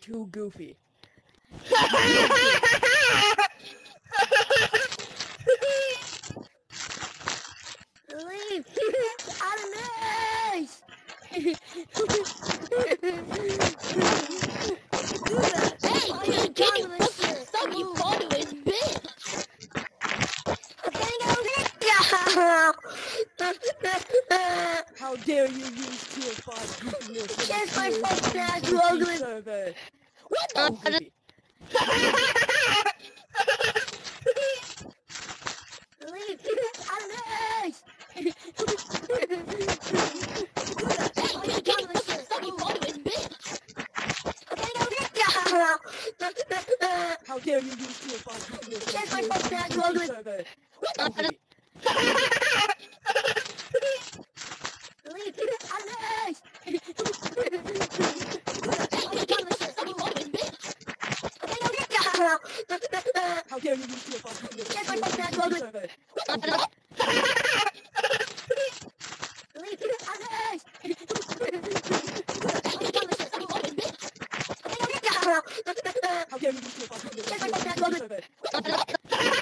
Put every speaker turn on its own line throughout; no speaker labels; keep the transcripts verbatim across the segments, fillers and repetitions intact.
too goofy.
Leave! Out of this!
Hey, can, can you fucking stop, you following bitch?
How dare you use tier five goofiness in
Kiss my
a tier
fucking
three
ass, you
goofy
ugly-
server?
What
Oh,
the?
goofy.
Leave! Out of this!
Hey, can, can you fucking stop, you following bitch?
How dare you use tier five goofiness in a
Kiss my
tier
fucking
three
ass, you
goofy
ugly-
server?
What
Oh,
the?
goofy.
Leave! Out of this!
Hey, can, can you fucking stop, you following bitch?
How dare you use tier five goofiness in a
Kiss my
tier
fucking
three
ass, you
goofy
ugly-
server?
What
Oh,
the?
goofy.
Leave! Out of this!
Hey, can, can you fucking stop, you following bitch?
How dare you use tier five goofiness in a
Kiss my
tier
fucking
three
ass, you
goofy
ugly-
server?
What the?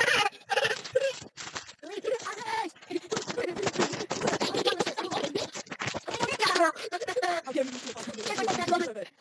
Leave! Out of this!
Hey, can, can you fucking stop, you following bitch?
How dare you use tier five goofiness in a
Kiss my
tier
fucking
three
ass, you
goofy
ugly-
server?